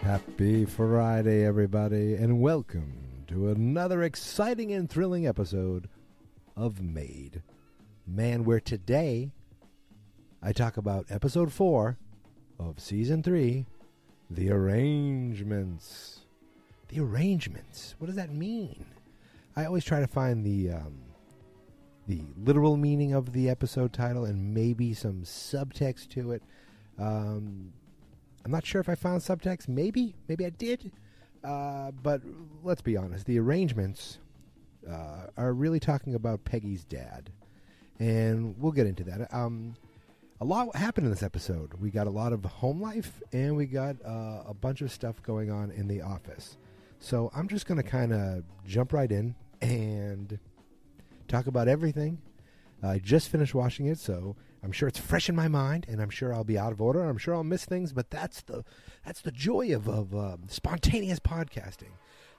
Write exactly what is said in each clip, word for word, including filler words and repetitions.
Happy Friday, everybody, and welcome to another exciting and thrilling episode of Made Man, where today I talk about episode four of season three, The Arrangements. The Arrangements. What does that mean? I always try to find the um, the literal meaning of the episode title and maybe some subtext to it. Um, I'm not sure if I found subtext. Maybe. Maybe I did. Uh, but let's be honest. The Arrangements uh, are really talking about Peggy's dad. And we'll get into that. Um, a lot happened in this episode. We got a lot of home life, and we got uh, a bunch of stuff going on in the office. So I'm just going to kind of jump right in and talk about everything. I just finished watching it, so I'm sure it's fresh in my mind, and I'm sure I'll be out of order. I'm sure I'll miss things, but that's the that's the joy of, of uh, spontaneous podcasting.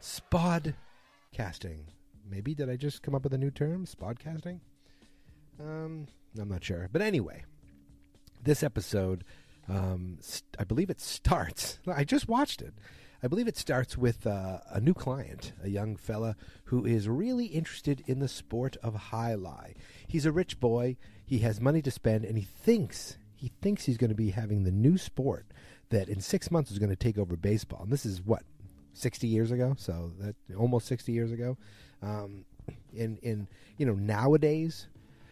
Spodcasting. Maybe, did I just come up with a new term? Spodcasting? Um, I'm not sure. But anyway, this episode, um, st- I believe it starts. I just watched it. I believe it starts with uh, a new client, a young fella who is really interested in the sport of high-lie. He's a rich boy. He has money to spend, and he thinks he thinks he's going to be having the new sport that in six months is going to take over baseball. And this is what, sixty years ago? So that almost sixty years ago. Um, in in you know nowadays,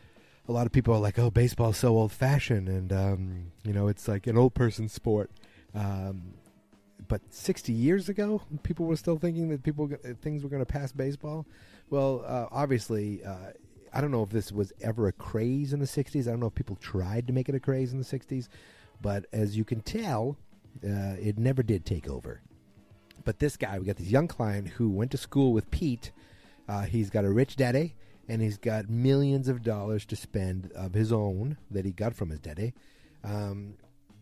a lot of people are like, "Oh, baseball's so old-fashioned, and um, you know it's like an old person's sport." Um, But sixty years ago, people were still thinking that people things were going to pass baseball. Well, uh, obviously, uh, I don't know if this was ever a craze in the sixties. I don't know if people tried to make it a craze in the sixties. But as you can tell, uh, it never did take over. But this guy, we got this young client who went to school with Pete. Uh, he's got a rich daddy, and he's got millions of dollars to spend of his own that he got from his daddy. Um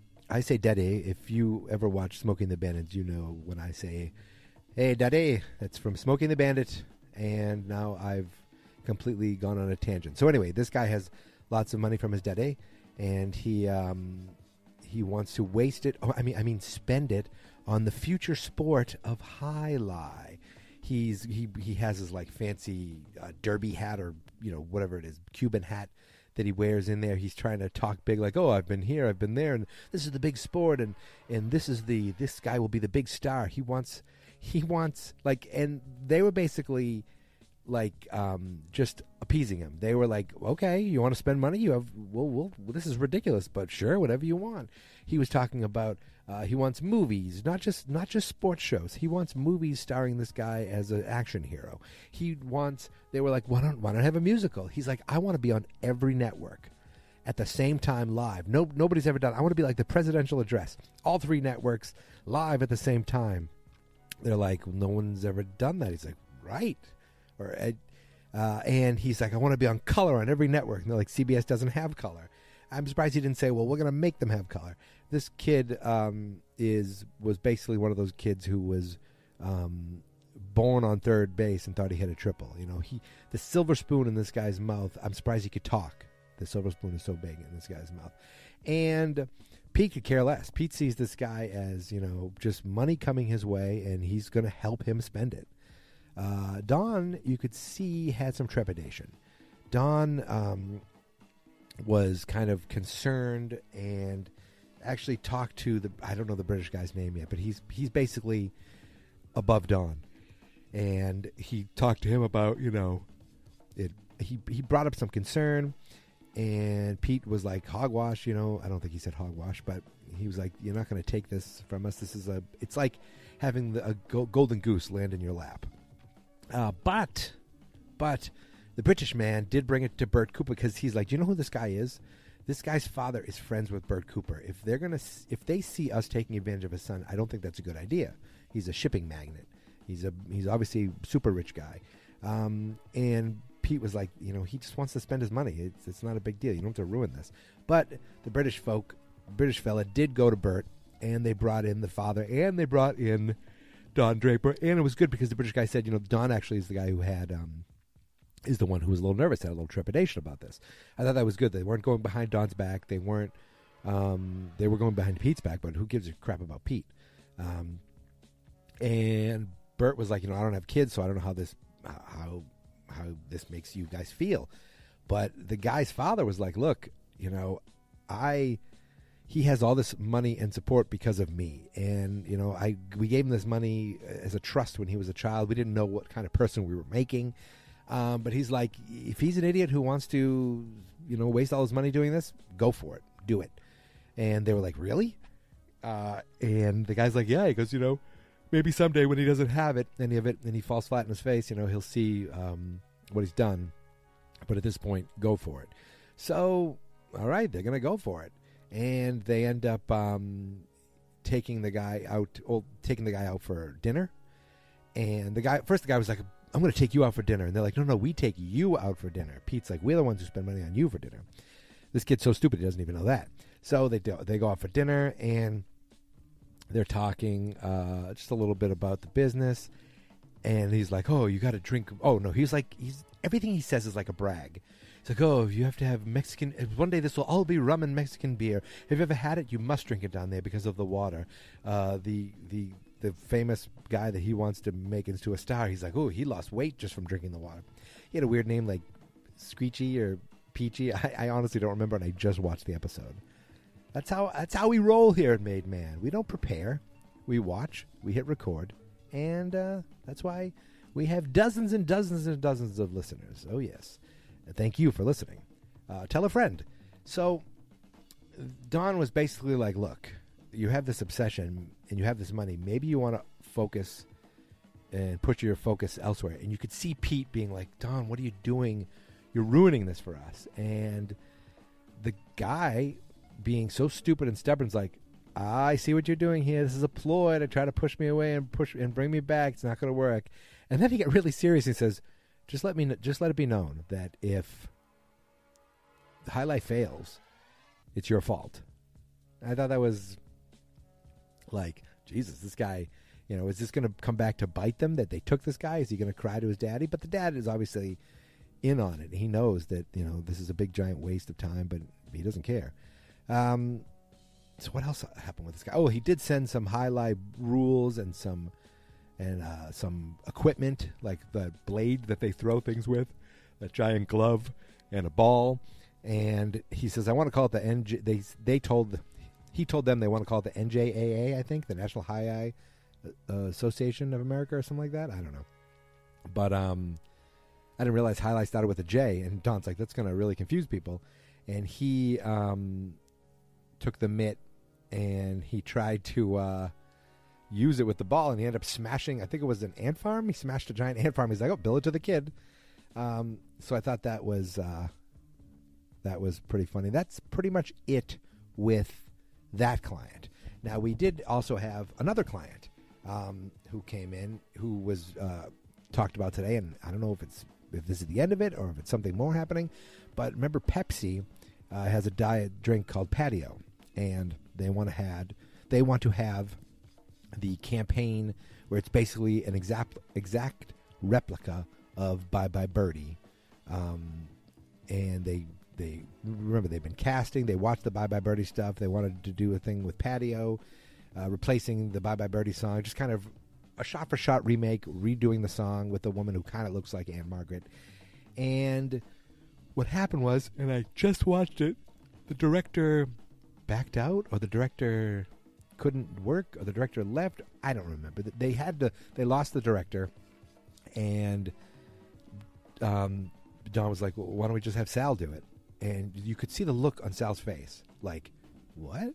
I say daddy. If you ever watch Smoking the Bandit, you know when I say, hey, daddy, that's from Smoking the Bandit. And now I've completely gone on a tangent. So anyway, this guy has lots of money from his daddy, and he um, he wants to waste it. Oh, I mean, I mean, spend it on the future sport of high-lie. He's he he has his like fancy uh, derby hat, or you know whatever it is, Cuban hat that he wears in there. He's trying to talk big, like, oh, I've been here, I've been there, and this is the big sport, and and this is the this guy will be the big star. He wants he wants like, and they were basically like um, just appeasing him. They were like, okay, you want to spend money? You have well, well, this is ridiculous, but sure, whatever you want. He was talking about uh, he wants movies, not just not just sports shows. He wants movies starring this guy as an action hero. He wants. They were like, why don't why don't I have a musical? He's like, I want to be on every network at the same time live. No, nobody's ever done. I want to be like the presidential address. All three networks live at the same time. They're like, no one's ever done that. He's like, right, or uh, and he's like, I want to be on color on every network. And they're like, C B S doesn't have color. I'm surprised he didn't say, well, we're going to make them have color. This kid um, is was basically one of those kids who was um, born on third base and thought he had a triple. You know, he the silver spoon in this guy's mouth. I'm surprised he could talk. The silver spoon is so big in this guy's mouth. And Pete could care less. Pete sees this guy as, you know, just money coming his way, and he's going to help him spend it. Uh, Don, you could see, had some trepidation. Don um, was kind of concerned and actually talked to the, I don't know the British guy's name yet, but he's he's basically above Don. And he talked to him about, you know, it. He, he brought up some concern, and Pete was like, hogwash, you know. I don't think he said hogwash, but he was like, you're not going to take this from us. This is a, it's like having the, a go- golden goose land in your lap. Uh, but, but the British man did bring it to Bert Cooper, because he's like, do you know who this guy is? This guy's father is friends with Bert Cooper. If they're gonna, if they see us taking advantage of his son, I don't think that's a good idea. He's a shipping magnate. He's a, he's obviously a super rich guy. Um, and Pete was like, you know, he just wants to spend his money. It's, it's not a big deal. You don't have to ruin this. But the British folk, British fella did go to Bert, and they brought in the father, and they brought in Don Draper, and it was good because the British guy said, you know, Don actually is the guy who had, um, is the one who was a little nervous, had a little trepidation about this. I thought that was good. They weren't going behind Don's back. They weren't, um, they were going behind Pete's back, but who gives a crap about Pete? Um, And Bert was like, you know, I don't have kids, so I don't know how this how how this makes you guys feel. But the guy's father was like, look, you know, I he has all this money and support because of me. And, you know, I we gave him this money as a trust when he was a child. We didn't know what kind of person we were making. Um, but he's like, if he's an idiot who wants to, you know, waste all his money doing this, go for it. Do it. And they were like, really? Uh, and the guy's like, yeah. He goes, you know, maybe someday when he doesn't have it, any of it, and he falls flat in his face, you know, he'll see um, what he's done. But at this point, go for it. So, all right, they're going to go for it. And they end up um, taking the guy out, well, taking the guy out for dinner. And the guy, first the guy was like, I'm going to take you out for dinner. And they're like, no, no, we take you out for dinner. Pete's like, we're the ones who spend money on you for dinner. This kid's so stupid, he doesn't even know that. So they do, they go out for dinner, and they're talking uh, just a little bit about the business. And he's like, oh, you got to drink. Oh, no, he's like, he's everything he says is like a brag. It's like, oh, you have to have Mexican. One day this will all be rum and Mexican beer. Have you ever had it? You must drink it down there because of the water. Uh, the the the famous guy that he wants to make into a star, he's like, oh, he lost weight just from drinking the water. He had a weird name like Screechy or Peachy. I, I honestly don't remember, and I just watched the episode. That's how that's how we roll here at Made Man. We don't prepare. We watch. We hit record. And uh, that's why we have dozens and dozens and dozens of listeners. Oh, yes. Thank you for listening. Uh, tell a friend. So Don was basically like, look, you have this obsession and you have this money. Maybe you want to focus and put your focus elsewhere. And you could see Pete being like, Don, what are you doing? You're ruining this for us. And the guy being so stupid and stubborn is like, I see what you're doing here. This is a ploy to try to push me away and push and bring me back. It's not going to work. And then he got really serious. He says, Just let me, just let it be known that if the highlight fails, it's your fault. I thought that was like, Jesus, this guy, you know, is this going to come back to bite them that they took this guy? Is he going to cry to his daddy? But the dad is obviously in on it. He knows that, you know, this is a big giant waste of time, but he doesn't care. Um, so what else happened with this guy? Oh, he did send some highlight rules and some. And uh, some equipment, like the blade that they throw things with, that giant glove, and a ball. And he says, "I want to call it the N J." They they told he told them they want to call it the N J A A. I think the National High Eye uh, Association of America or something like that. I don't know, but um, I didn't realize highlight started with a J. And Don's like, "That's going to really confuse people." And he um, took the mitt and he tried to. Uh, use it with the ball, and he ended up smashing, I think it was an ant farm. He smashed a giant ant farm. He's like, oh, bill it to the kid. Um, so I thought that was uh, that was pretty funny. That's pretty much it with that client. Now, we did also have another client um, who came in who was uh, talked about today, and I don't know if it's if this is the end of it or if it's something more happening, but remember Pepsi uh, has a diet drink called Patio, and they want to had they want to have the campaign where it's basically an exact exact replica of Bye Bye Birdie, um, and they they remember they've been casting. They watched the Bye Bye Birdie stuff. They wanted to do a thing with Patio, uh, replacing the Bye Bye Birdie song, just kind of a shot for shot remake, redoing the song with a woman who kind of looks like Aunt Margaret. And what happened was, and I just watched it, the director backed out, or the director couldn't work, or the director left. I don't remember. They had to. They lost the director, and um, Don was like, well, "Why don't we just have Sal do it?" And you could see the look on Sal's face, like, "What?"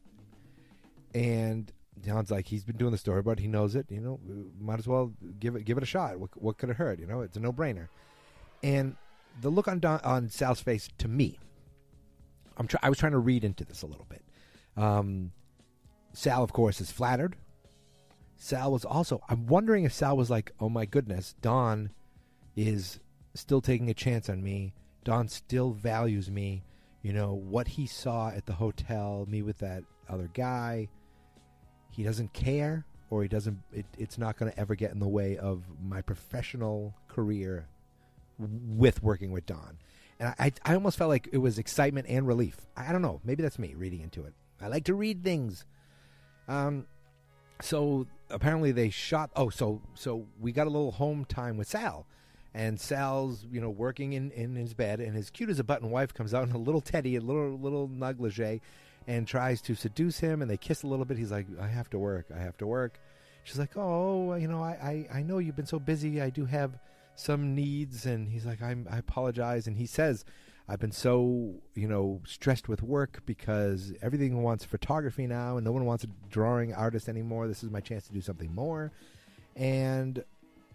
And Don's like, "He's been doing the storyboard. He knows it. You know, might as well give it give it a shot. What, what could it hurt? You know, it's a no brainer." And the look on Don, on Sal's face, to me, I'm try, I was trying to read into this a little bit. Um, Sal, of course, is flattered. Sal was also, I'm wondering if Sal was like, oh my goodness, Don is still taking a chance on me. Don still values me. You know, what he saw at the hotel, me with that other guy, he doesn't care, or he doesn't, it, it's not going to ever get in the way of my professional career with working with Don. And I, I almost felt like it was excitement and relief. I don't know. Maybe that's me reading into it. I like to read things. Um, so apparently they shot. Oh, so so we got a little home time with Sal, and Sal's you know working in, in his bed, and his cute as a button wife comes out in a little teddy, a little little negligee, and tries to seduce him, and they kiss a little bit. He's like, I have to work. I have to work. She's like, oh, you know, I, I, I know you've been so busy. I do have some needs. And he's like, I'm, I apologize. And he says, I've been so, you know, stressed with work because everything wants photography now and no one wants a drawing artist anymore. This is my chance to do something more. And,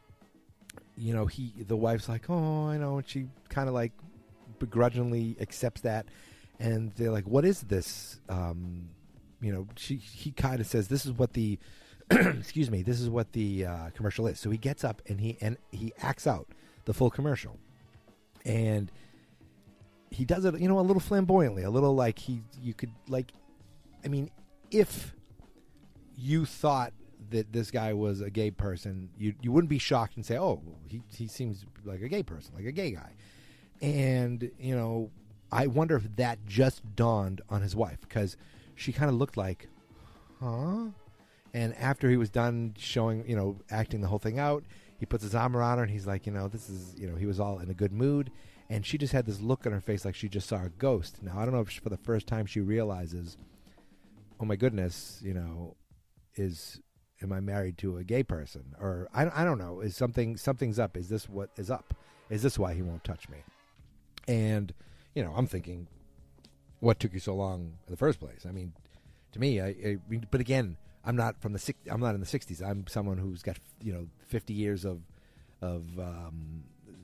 you know, he, the wife's like, oh, I know. And she kind of like begrudgingly accepts that. And they're like, what is this? Um, you know, she, he kind of says, this is what the, excuse me, this is what the uh, commercial is. So he gets up and he and he acts out the full commercial, and he does it, you know, a little flamboyantly, a little like he, you could like, I mean, if you thought that this guy was a gay person, you you wouldn't be shocked and say, oh, he he seems like a gay person, like a gay guy, and you know, I wonder if that just dawned on his wife because she kind of looked like, huh. And after he was done showing, you know, acting the whole thing out, he puts his arm around her and he's like, you know, this is, you know, he was all in a good mood. And she just had this look on her face like she just saw a ghost. Now, I don't know if she, for the first time she realizes, oh my goodness, you know, is, am I married to a gay person? Or I, I don't know, is something, something's up. Is this what is up? Is this why he won't touch me? And, you know, I'm thinking, what took you so long in the first place? I mean, to me, I, I but again, I'm not from the I'm not in the sixties. I'm someone who's got you know fifty years of of um,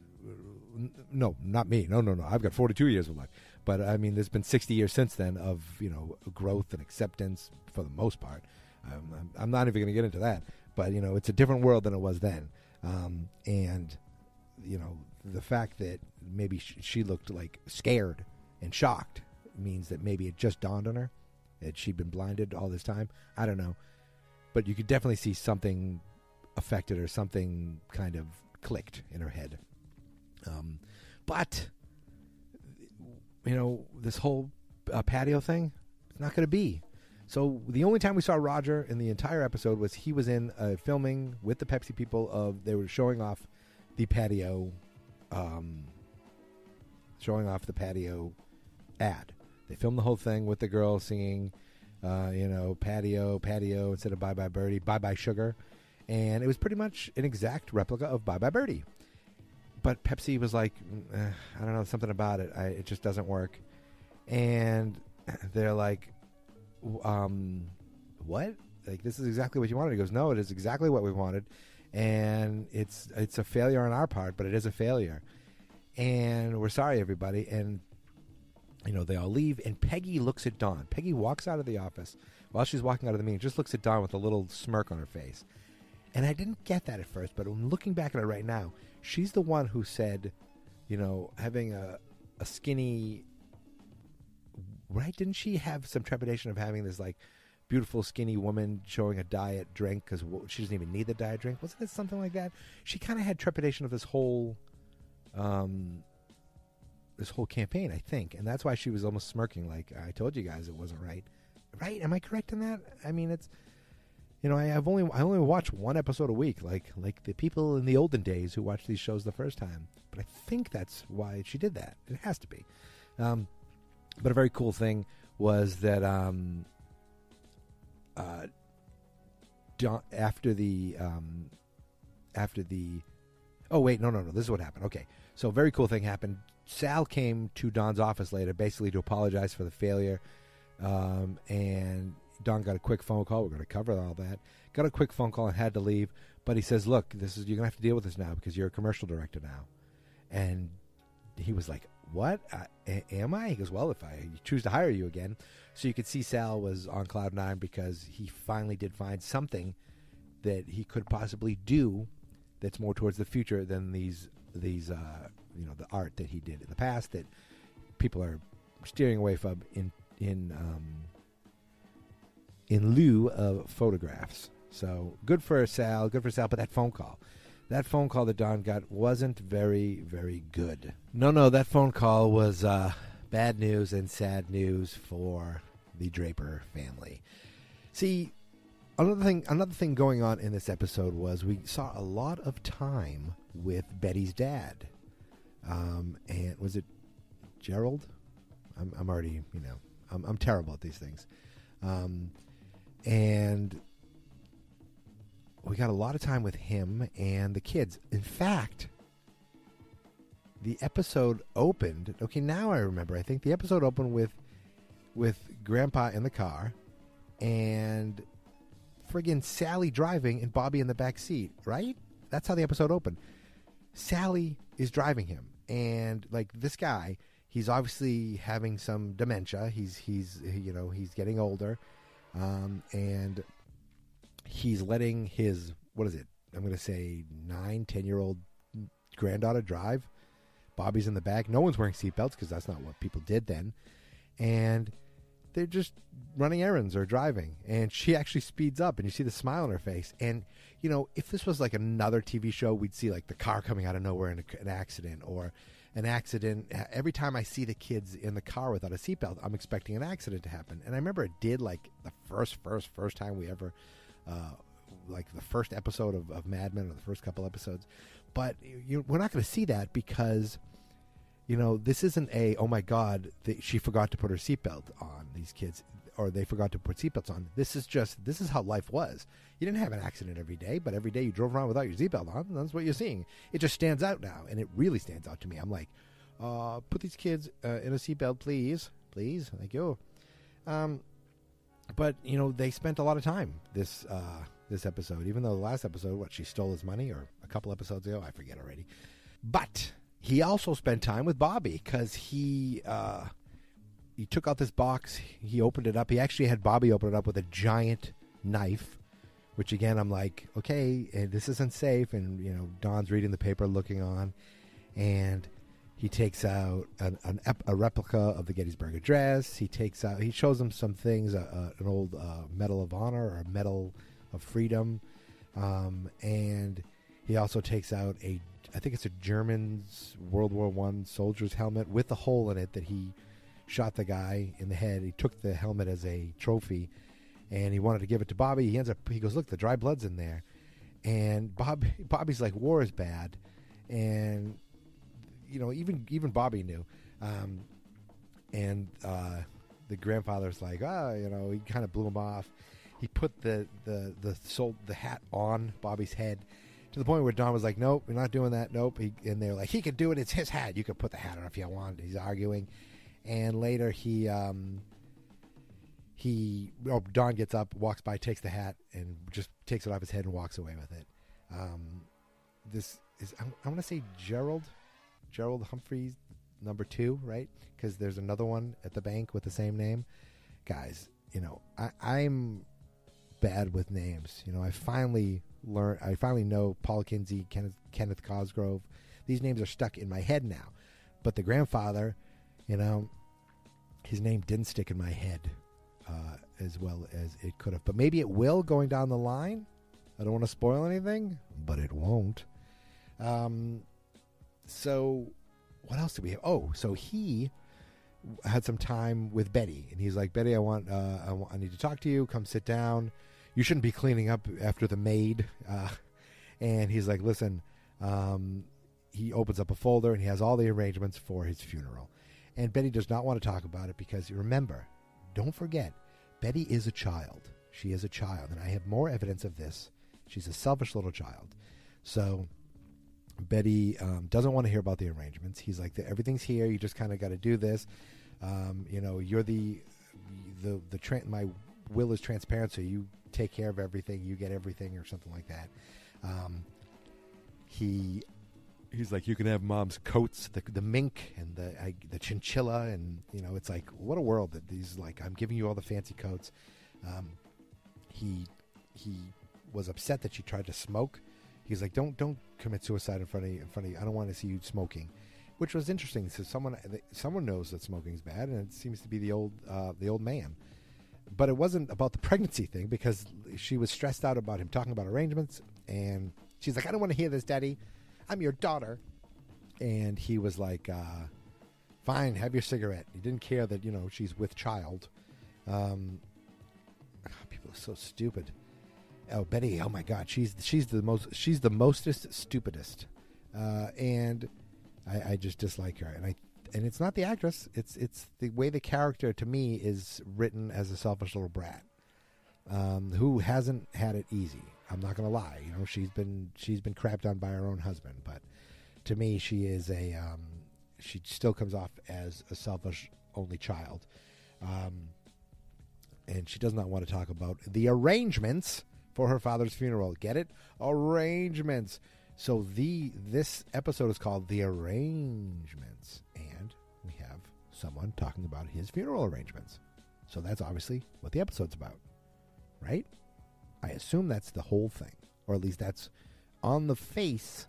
no, not me. No, no, no. I've got forty-two years of life. But I mean, there's been sixty years since then of you know growth and acceptance for the most part. Um, I'm, I'm not even going to get into that. But you know, it's a different world than it was then. Um, and you know, the fact that maybe sh- she looked like scared and shocked means that maybe it just dawned on her that she'd been blinded all this time. I don't know. But you could definitely see something affected or something kind of clicked in her head. Um, but, you know, this whole uh, patio thing, it's not going to be. So the only time we saw Roger in the entire episode was he was in uh, filming with the Pepsi people. Of They were showing off the patio, um, showing off the patio ad. They filmed the whole thing with the girl singing, uh, you know, patio, patio, instead of Bye Bye Birdie, Bye Bye Sugar. And it was pretty much an exact replica of Bye Bye Birdie. But Pepsi was like, eh, I don't know, something about it. I, it just doesn't work. And they're like, um, what? Like, this is exactly what you wanted. He goes, no, it is exactly what we wanted. And it's it's a failure on our part, but it is a failure. And we're sorry, everybody. And you know, they all leave, and Peggy looks at Dawn. Peggy walks out of the office while she's walking out of the meeting, just looks at Dawn with a little smirk on her face. And I didn't get that at first, but I'm looking back at it right now. She's the one who said, you know, having a, a skinny, right? Didn't she have some trepidation of having this, like, beautiful skinny woman showing a diet drink because she doesn't even need the diet drink? Wasn't it something like that? She kind of had trepidation of this whole... Um, this whole campaign, I think, and that's why she was almost smirking like, I told you guys it wasn't right. Right? Am I correct in that? I mean, it's, you know, I, I've only I only watch one episode a week, like like the people in the olden days who watched these shows the first time. But I think that's why she did that. It has to be. Um, but a very cool thing was that um, uh, after the um, after the oh wait no no no this is what happened. Okay, so a very cool thing happened. Sal came to Don's office later, basically to apologize for the failure, um, and Don got a quick phone call. We're going to cover all that. Got a quick phone call and had to leave, but he says, "Look, this is you're going to have to deal with this now because you're a commercial director now." And he was like, "What? Uh, a- am I?" He goes, "Well, if I choose to hire you again." So you could see Sal was on cloud nine because he finally did find something that he could possibly do that's more towards the future than these these. Uh, you know, the art that he did in the past that people are steering away from in in um, in lieu of photographs. So good for Sal, good for Sal. But that phone call, that phone call that Don got wasn't very, very good. No, no, that phone call was uh, bad news and sad news for the Draper family. See, another thing, another thing going on in this episode was we saw a lot of time with Betty's dad. Um, and was it Gerald? I'm, I'm already, you know, I'm, I'm terrible at these things. Um, and we got a lot of time with him and the kids. In fact, the episode opened. Okay, now I remember. I think the episode opened with with Grandpa in the car and friggin' Sally driving and Bobby in the back seat. Right? That's how the episode opened. Sally is driving him, and like this guy, he's obviously having some dementia. He's he's you know he's getting older, um, and he's letting his what is it? I'm going to say nine, ten year old granddaughter drive. Bobby's in the back. No one's wearing seatbelts because that's not what people did then, and they're just running errands or driving. And she actually speeds up, and you see the smile on her face. And you know, if this was like another T V show, we'd see like the car coming out of nowhere in a, an accident or an accident. Every time I see the kids in the car without a seatbelt, I'm expecting an accident to happen. And I remember it did like the first, first, first time we ever, uh, like the first episode of, of Mad Men or the first couple episodes. But you, we're not going to see that because, you know, this isn't a, oh my God, the, she forgot to put her seatbelt on, these kids, or they forgot to put seatbelts on. This is just, this is how life was. You didn't have an accident every day, but every day you drove around without your seatbelt on. That's what you're seeing. It just stands out now, and it really stands out to me. I'm like, uh, put these kids uh, in a seatbelt, please. Please. Thank you. Um, but, you know, they spent a lot of time this uh, this episode, even though the last episode, what, she stole his money, or a couple episodes ago, I forget already. But he also spent time with Bobby because he... Uh, He took out this box. He opened it up. He actually had Bobby open it up with a giant knife, which again, I'm like, okay, and this isn't safe. And, you know, Don's reading the paper, looking on, and he takes out an, an a replica of the Gettysburg Address. He takes out, he shows him some things, uh, uh, an old uh, Medal of Honor or a Medal of Freedom. Um, and he also takes out a, I think it's a German's World War One soldier's helmet with a hole in it that he shot the guy in the head. He took the helmet as a trophy, and he wanted to give it to Bobby. He ends up, he goes, look, the dry blood's in there. And Bob, Bobby's like, war is bad. And, you know, even even Bobby knew. Um, and uh, the grandfather's like, ah, oh, you know, he kind of blew him off. He put the the the, sold, the hat on Bobby's head to the point where Don was like, nope, we're not doing that. Nope. He, and they're like, he could do it. It's his hat. You could put the hat on if you want. He's arguing. And later he, um, he, oh, Don gets up, walks by, takes the hat, and just takes it off his head and walks away with it. Um, this is, I'm, I'm going to say Gerald, Gerald Humphreys, number two, right? Because there's another one at the bank with the same name. Guys, you know, I, I'm bad with names. You know, I finally learned, I finally know Paul Kinsey, Kenneth, Kenneth Cosgrove. These names are stuck in my head now. But the grandfather, you know, his name didn't stick in my head uh, as well as it could have. But maybe it will going down the line. I don't want to spoil anything, but it won't. Um, so what else did we have? Oh, so he had some time with Betty, and he's like, Betty, I want, uh, I, want I need to talk to you. Come sit down. You shouldn't be cleaning up after the maid. Uh, and he's like, listen, um, he opens up a folder, and he has all the arrangements for his funeral. And Betty does not want to talk about it because, remember, don't forget, Betty is a child. She is a child, and I have more evidence of this. She's a selfish little child. So Betty um, doesn't want to hear about the arrangements. He's like, everything's here. You just kind of got to do this. Um, you know, you're the, the, the, tra- my will is transparent, so you take care of everything. You get everything or something like that. Um, he... He's like, you can have mom's coats, the the mink and the I, the chinchilla, and you know, it's like, what a world that these, like, I'm giving you all the fancy coats. Um, he he was upset that she tried to smoke. He's like, don't don't commit suicide in front of you, in front of you. I don't want to see you smoking, which was interesting. So someone someone knows that smoking's bad, and it seems to be the old uh, the old man. But it wasn't about the pregnancy thing because she was stressed out about him talking about arrangements, and she's like, I don't want to hear this, Daddy. I'm your daughter. And he was like, uh, fine, have your cigarette. He didn't care that, you know, she's with child. Um, people are so stupid. Oh, Betty! Oh my God, she's she's the most she's the mostest stupidest, uh, and I, I just dislike her. And I and it's not the actress; it's it's the way the character to me is written as a selfish little brat, um, who hasn't had it easy. I'm not gonna lie. You know, she's been she's been crapped on by her own husband, but to me, she is a um, she still comes off as a selfish only child, um, and she does not want to talk about the arrangements for her father's funeral. Get it? Arrangements. So the this episode is called The Arrangements, and we have someone talking about his funeral arrangements. So that's obviously what the episode's about, right? I assume that's the whole thing, or at least that's on the face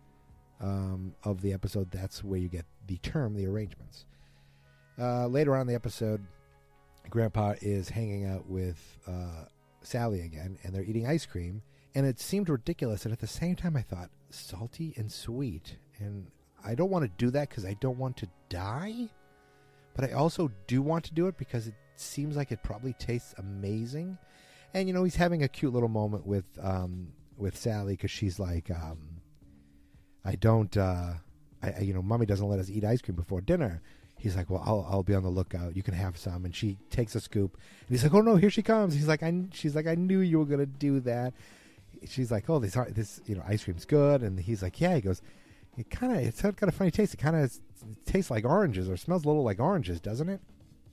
um, of the episode. That's where you get the term The Arrangements. Uh, later on in the episode, Grandpa is hanging out with uh, Sally again, and they're eating ice cream, and it seemed ridiculous, and at the same time I thought, salty and sweet, and I don't want to do that because I don't want to die, but I also do want to do it because it seems like it probably tastes amazing. And you know, he's having a cute little moment with um, with Sally, because she's like, um, I don't uh, I, I you know Mommy doesn't let us eat ice cream before dinner. He's like, well, I'll I'll be on the lookout. You can have some. And she takes a scoop. And he's like, oh, no, here she comes. He's like, I, she's like, I knew you were going to do that. She's like, oh, this, this you know, ice cream's good. And he's like, yeah. He goes, it kind of, it's got a funny taste. It kind of tastes like oranges, or smells a little like oranges, doesn't it?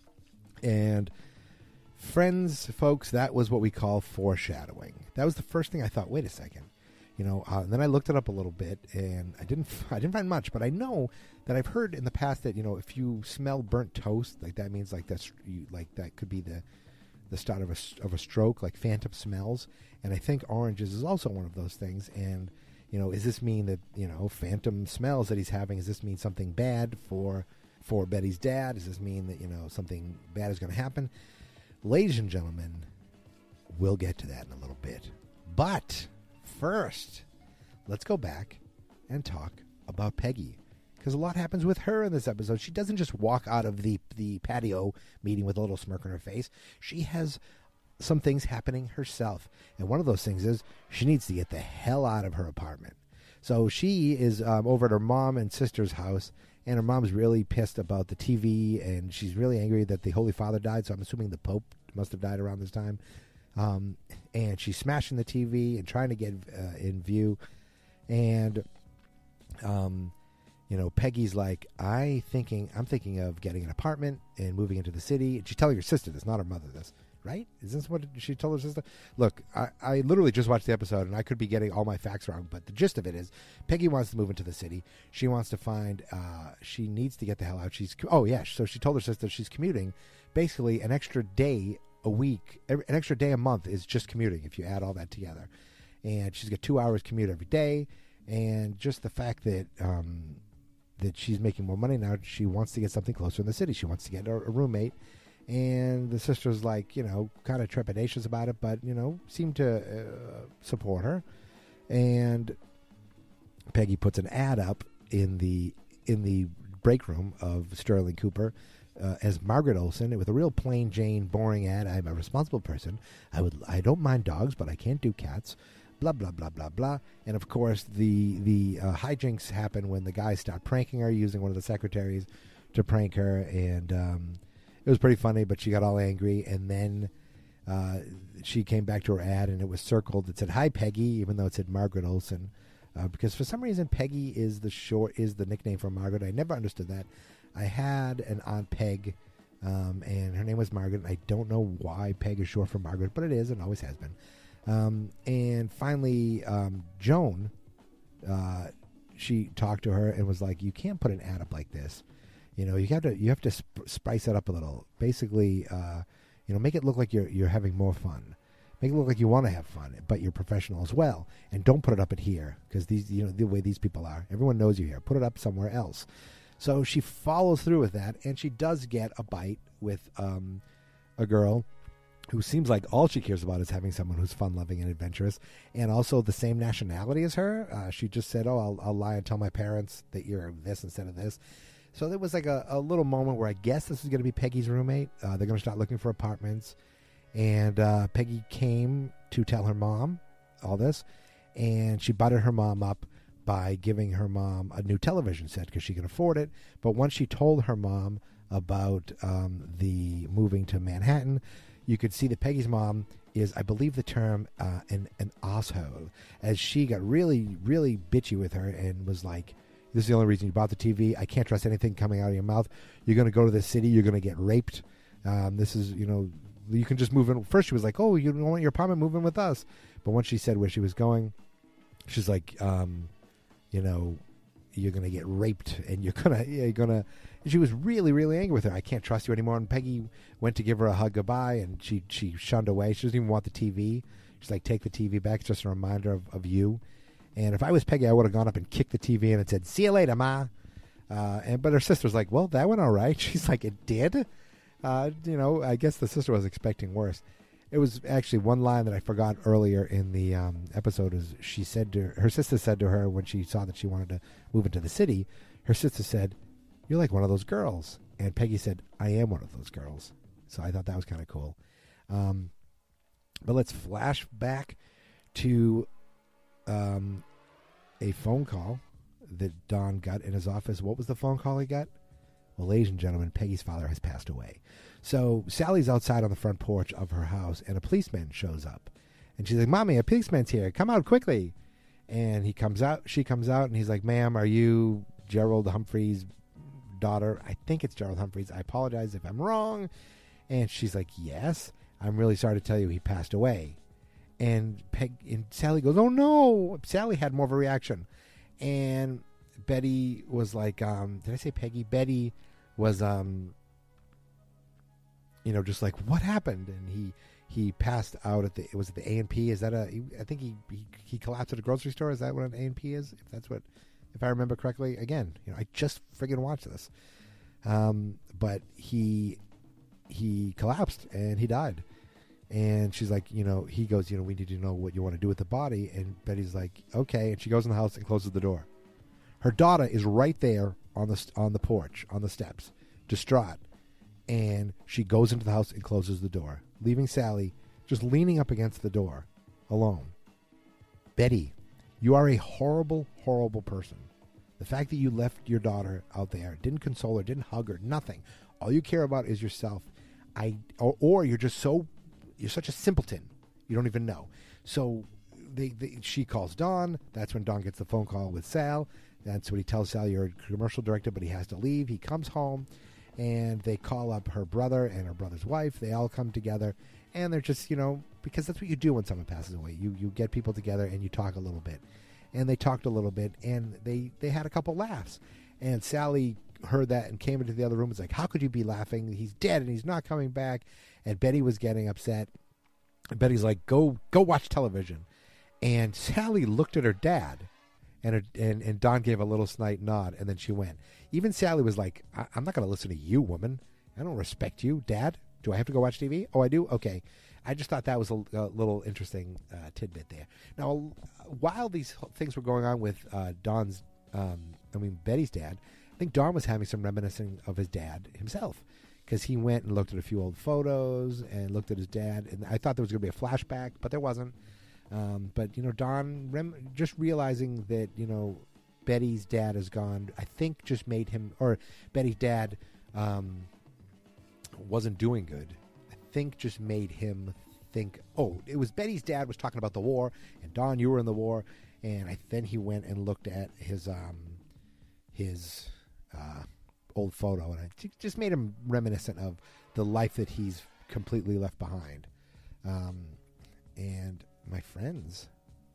And friends, folks, that was what we call foreshadowing. That was the first thing I thought, wait a second. You know, uh, and then I looked it up a little bit, and I didn't I didn't find much, but I know that I've heard in the past that, you know, if you smell burnt toast, like that means like that's you, like that could be the the start of a of a stroke, like phantom smells. And I think oranges is also one of those things. And you know, does this mean that, you know, phantom smells that he's having? Does this mean something bad for for Betty's dad? Does this mean that, you know, something bad is going to happen? Ladies and gentlemen, we'll get to that in a little bit, but first, let's go back and talk about Peggy, because a lot happens with her in this episode. She doesn't just walk out of the, the patio meeting with a little smirk on her face. She has some things happening herself, and one of those things is she needs to get the hell out of her apartment. So she is um, over at her mom and sister's house, and her mom's really pissed about the T V, and she's really angry that the Holy Father died, so I'm assuming the Pope must have died around this time. Um, and she's smashing the T V and trying to get uh, in view. And, um, you know, Peggy's like, I thinking, I'm thinking of getting an apartment and moving into the city. And she's telling her sister this, not her mother this, right? Is this what she told her sister? Look, I, I literally just watched the episode, and I could be getting all my facts wrong, but the gist of it is Peggy wants to move into the city. She wants to find, uh, she needs to get the hell out. She's, oh yeah. So she told her sister she's commuting basically an extra day a week, every, an extra day a month is just commuting if you add all that together. And she's got two hours commute every day. And just the fact that um, that she's making more money now, she wants to get something closer in the city. She wants to get a, a roommate. And the sister's like, you know, kind of trepidatious about it, but, you know, seem to uh, support her. And Peggy puts an ad up in the in the break room of Sterling Cooper, Uh, as Margaret Olson, with a real plain Jane, boring ad. I'm a responsible person. I would, I don't mind dogs, but I can't do cats. Blah blah blah blah blah. And of course, the the uh, hijinks happen when the guys start pranking her, using one of the secretaries to prank her. And um, it was pretty funny, but she got all angry. And then uh, she came back to her ad, and it was circled. It said "Hi Peggy," even though it said Margaret Olson, uh, because for some reason Peggy is the short is the nickname for Margaret. I never understood that. I had an Aunt Peg, um, and her name was Margaret. I don't know why Peg is short for Margaret, but it is and always has been. Um, and finally, um, Joan, uh, she talked to her and was like, "You can't put an ad up like this. You know, you have to you have to sp- spice it up a little. Basically, uh, you know, make it look like you're you're having more fun. Make it look like you want to have fun, but you're professional as well. And don't put it up at here, because these you know the way these people are. Everyone knows you here. Put it up somewhere else." So she follows through with that, and she does get a bite with um, a girl who seems like all she cares about is having someone who's fun-loving and adventurous, and also the same nationality as her. Uh, she just said, oh, I'll, I'll lie and tell my parents that you're this instead of this. So there was like a, a little moment where I guess this is going to be Peggy's roommate. Uh, they're going to start looking for apartments, and uh, Peggy came to tell her mom all this, and she buttered her mom up by giving her mom a new television set because she can afford it. But once she told her mom about um, the moving to Manhattan, you could see that Peggy's mom is, I believe the term, uh, an, an asshole, as she got really, really bitchy with her and was like, this is the only reason you bought the T V. I can't trust anything coming out of your mouth. You're going to go to this city. You're going to get raped. Um, this is, you know, you can just move in. First she was like, oh, you don't want your apartment, move in with us. But once she said where she was going, she's like, um, you know, you're going to get raped and you're going to, you're going to, she was really, really angry with her. I can't trust you anymore. And Peggy went to give her a hug goodbye, and she, she shunned away. She doesn't even want the T V. She's like, take the T V back. It's just a reminder of, of you. And if I was Peggy, I would have gone up and kicked the T V in and said, see you later, Ma. Uh, and But her sister's like, well, that went all right. She's like, it did? Uh, you know, I guess the sister was expecting worse. It was actually one line that I forgot earlier in the um, episode is she said to her, her sister said to her when she saw that she wanted to move into the city, her sister said, you're like one of those girls. And Peggy said, I am one of those girls. So I thought that was kind of cool. Um, but let's flash back to um, a phone call that Don got in his office. What was the phone call he got? Well, ladies and gentlemen, Peggy's father has passed away. So Sally's outside on the front porch of her house, and a policeman shows up. And she's like, Mommy, a policeman's here. Come out quickly. And he comes out. She comes out, and he's like, ma'am, are you Gerald Humphrey's daughter? I think it's Gerald Humphrey's. I apologize if I'm wrong. And she's like, yes. I'm really sorry to tell you he passed away. And Peg and Sally goes, oh, no. Sally had more of a reaction. And Betty was like, um, did I say Peggy? Betty was, um, you know, just like, what happened? And he he passed out at the, it was at the A and P. Is that a, I think he, he, he collapsed at a grocery store. Is that what an A and P is? If that's what, if I remember correctly. Again, you know, I just friggin' watched this. Um, but he, he collapsed and he died. And she's like, you know, he goes, you know, we need to know what you want to do with the body. And Betty's like, okay. And she goes in the house and closes the door. Her daughter is right there on the on the porch, on the steps, distraught. And she goes into the house and closes the door, leaving Sally just leaning up against the door, alone. Betty, you are a horrible, horrible person. The fact that you left your daughter out there, didn't console her, didn't hug her, nothing. All you care about is yourself. I or, or you're just so, you're such a simpleton. You don't even know. So they, they, she calls Don. That's when Don gets the phone call with Sal. That's when he tells Sal, you're a commercial director, but he has to leave. He comes home, and they call up her brother and her brother's wife. They all come together, and they're just, you know, because that's what you do when someone passes away. You you get people together, and you talk a little bit. And they talked a little bit, and they, they had a couple laughs. And Sally heard that and came into the other room and was like, how could you be laughing? He's dead, and he's not coming back. And Betty was getting upset. And Betty's like, go go watch television. And Sally looked at her dad. And, her, and and Don gave a little slight nod, and then she went. Even Sally was like, I, I'm not going to listen to you, woman. I don't respect you. Dad, do I have to go watch T V? Oh, I do? Okay. I just thought that was a, a little interesting uh, tidbit there. Now, while these things were going on with uh, Don's, um, I mean, Betty's dad, I think Don was having some reminiscing of his dad himself, because he went and looked at a few old photos and looked at his dad, and I thought there was going to be a flashback, but there wasn't. Um, but, you know, Don, rem- just realizing that, you know, Betty's dad is gone, I think just made him, or Betty's dad um, wasn't doing good. I think just made him think, oh, it was Betty's dad was talking about the war, and Don, you were in the war. And I, then he went and looked at his um, his uh, old photo, and it just made him reminiscent of the life that he's completely left behind. Um, and... My friends,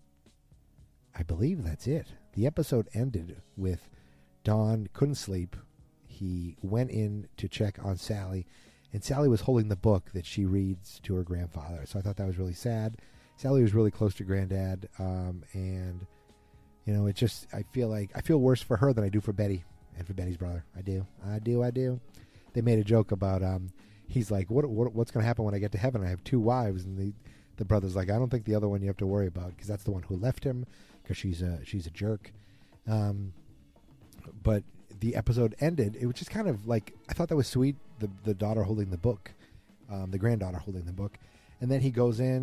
I believe that's it. The episode ended with Don couldn't sleep. He went in to check on Sally, and Sally was holding the book that she reads to her grandfather. So I thought that was really sad. Sally was really close to Granddad, um, and, you know, it just, I feel like, I feel worse for her than I do for Betty and for Betty's brother. I do. I do. I do. They made a joke about, um, he's like, what, what what's going to happen when I get to heaven? I have two wives, and the The brother's like, I don't think the other one you have to worry about, because that's the one who left him, because she's a she's a jerk. Um, but the episode ended. It was just kind of like, I thought that was sweet. The the daughter holding the book, um, the granddaughter holding the book, and then he goes in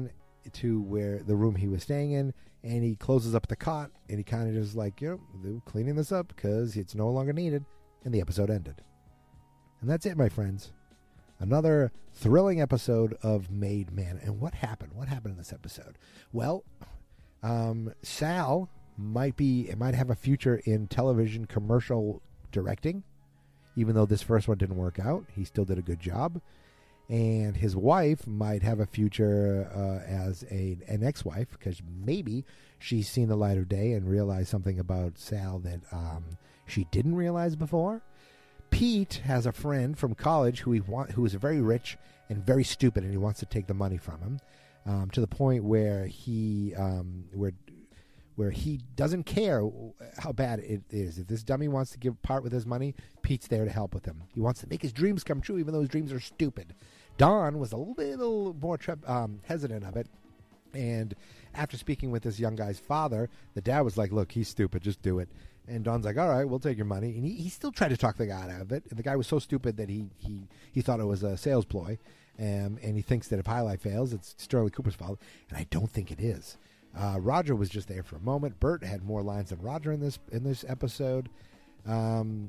to where the room he was staying in, and he closes up the cot, and he kind of just like, you know, they're cleaning this up because it's no longer needed, and the episode ended. And that's it, my friends. Another thrilling episode of Made Man. And what happened? What happened in this episode? Well, um, Sal might be, it might have a future in television commercial directing, even though this first one didn't work out. He still did a good job. And his wife might have a future uh, as a an ex-wife, because maybe she's seen the light of day and realized something about Sal that um, she didn't realize before. Pete has a friend from college who he want, who is very rich and very stupid, and he wants to take the money from him, um, to the point where he um, where where he doesn't care how bad it is. If this dummy wants to give part with his money, Pete's there to help with him. He wants to make his dreams come true, even though his dreams are stupid. Don was a little more tre- um, hesitant of it, and after speaking with this young guy's father, the dad was like, look, he's stupid, just do it. And Don's like, all right, we'll take your money. And he, he still tried to talk the guy out of it. And the guy was so stupid that he he, he thought it was a sales ploy, um, and he thinks that if Highlight fails, it's Sterling Cooper's fault, and I don't think it is. Uh, Roger was just there for a moment. Bert had more lines than Roger in this in this episode. Um,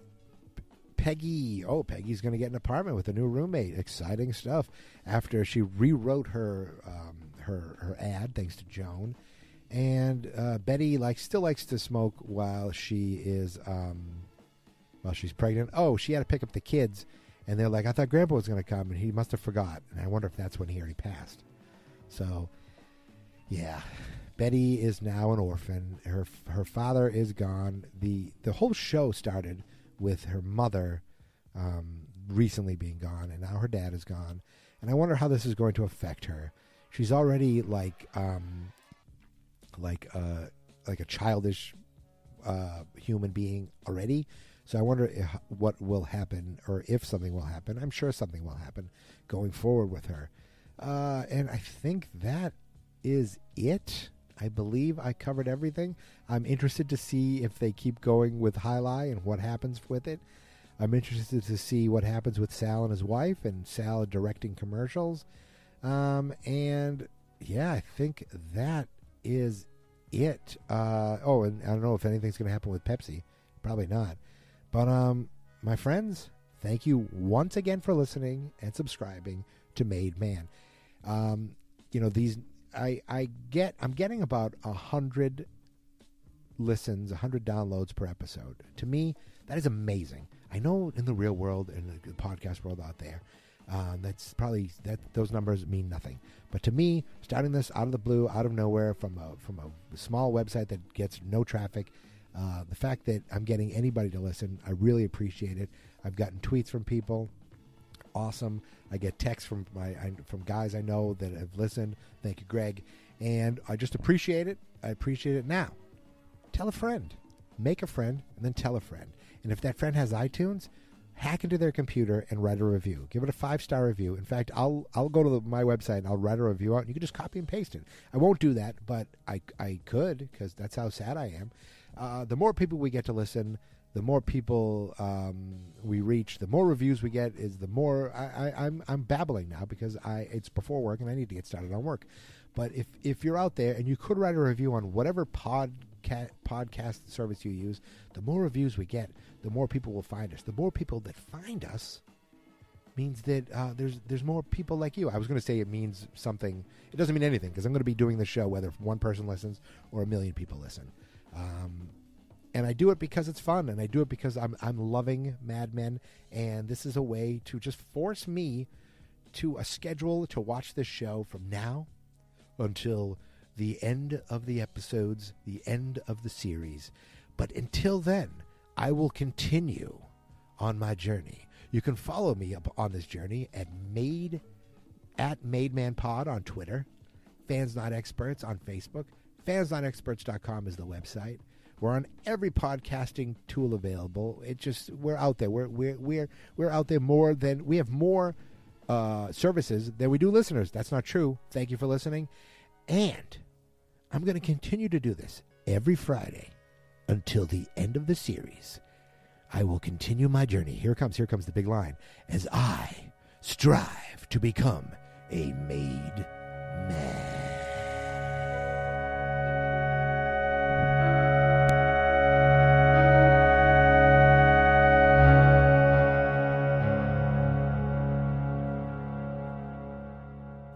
Peggy, oh, Peggy's going to get an apartment with a new roommate. Exciting stuff. After she rewrote her um, her her ad, thanks to Joan, and uh, Betty like still likes to smoke while she is um, while she's pregnant. Oh, she had to pick up the kids, and they're like, I thought Grandpa was going to come, and he must have forgot. And I wonder if that's when he already passed. So. Yeah, Betty is now an orphan. Her her father is gone. The the whole show started with her mother um, recently being gone, and now her dad is gone. And I wonder how this is going to affect her. She's already like um, like uh, like a childish uh, human being already. So I wonder if, what will happen, or if something will happen. I'm sure something will happen going forward with her. Uh, and I think that is it. I believe I covered everything. I'm interested to see if they keep going with Highlight and what happens with it. I'm interested to see what happens with Sal and his wife, and Sal directing commercials. Um, and yeah, I think that is it. Uh, oh, and I don't know if anything's going to happen with Pepsi. Probably not. But um, my friends, thank you once again for listening and subscribing to Made Man. Um, you know, these... I, I get I'm getting about a hundred listens, a hundred downloads per episode. To me, that is amazing. I know in the real world, in the podcast world out there, um, that's probably that those numbers mean nothing. But to me, starting this out of the blue, out of nowhere, from a from a small website that gets no traffic, uh, the fact that I'm getting anybody to listen, I really appreciate it. I've gotten tweets from people. Awesome. I get texts from my I, from guys I know that have listened. Thank you, Greg. And I just appreciate it. I appreciate it. Now, tell a friend. Make a friend, and then tell a friend. And if that friend has iTunes, hack into their computer and write a review. Give it a five-star review. In fact, I'll I'll go to the, my website and I'll write a review out, and you can just copy and paste it. I won't do that, but I, I could, because that's how sad I am. Uh, the more people we get to listen, the more people um, we reach, the more reviews we get, is the more I, I, I'm I'm babbling now, because I it's before work and I need to get started on work. But if if you're out there and you could write a review on whatever podca- podcast service you use, the more reviews we get, the more people will find us. The more people that find us means that uh, there's there's more people like you. I was going to say it means something. It doesn't mean anything, because I'm going to be doing the show whether one person listens or a million people listen. Um, And I do it because it's fun, and I do it because I'm I'm loving Mad Men, and this is a way to just force me to a schedule to watch this show from now until the end of the episodes, the end of the series. But until then, I will continue on my journey. You can follow me up on this journey at Made at Made Man Pod on Twitter, Fans Not Experts on Facebook. fans not experts dot com is the website. We're on every podcasting tool available. It just we're out there. We're we're we're we're out there more than we have more uh, services than we do listeners. That's not true. Thank you for listening, and I'm going to continue to do this every Friday until the end of the series. I will continue my journey. Here comes here comes the big line, as I strive to become a made man.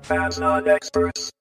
fans, not experts.